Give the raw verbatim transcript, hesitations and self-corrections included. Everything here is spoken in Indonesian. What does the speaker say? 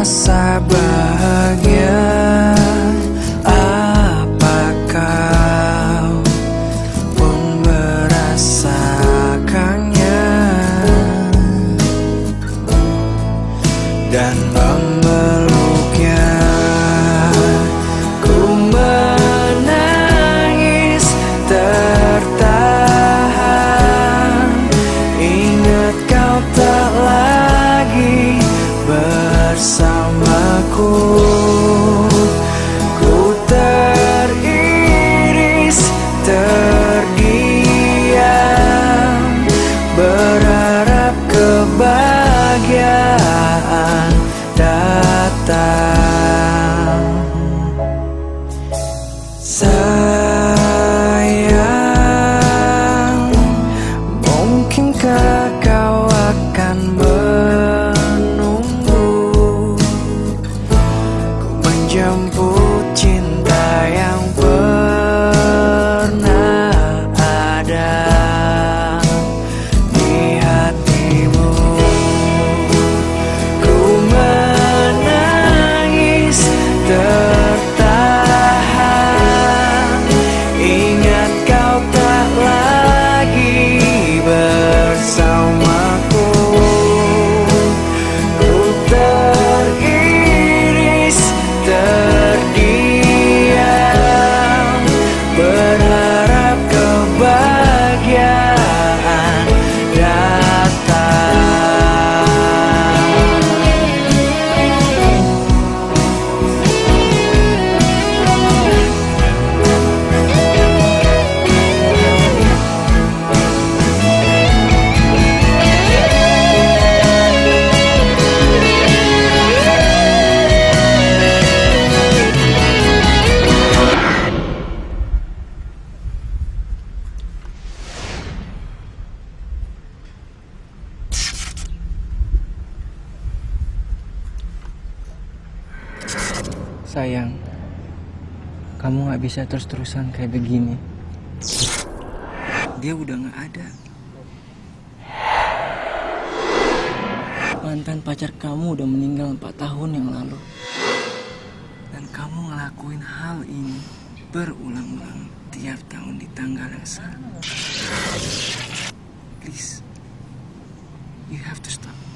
merasa bahagia. Apakah kau pun merasakannya dan memeluknya? Ku menangis tertahan, ingat kau tak lagi bersamaku. Ku teriris, terdiam, berharap kebahagiaan datang. Sayang, mungkinkah kau akan menunggu ku menjemput cinta yang pernah ada di hatimu? Ku menangis tertahan, ingat kau tak lagi bersamaku. Ku teriris, terdiam, berharap kebahagiaan datang. Sayang, kamu gak bisa terus-terusan kayak begini. Dia udah gak ada. Mantan pacar kamu udah meninggal empat tahun yang lalu. Dan kamu ngelakuin hal ini berulang-ulang tiap tahun di tanggal yang sama. Please, you have to stop.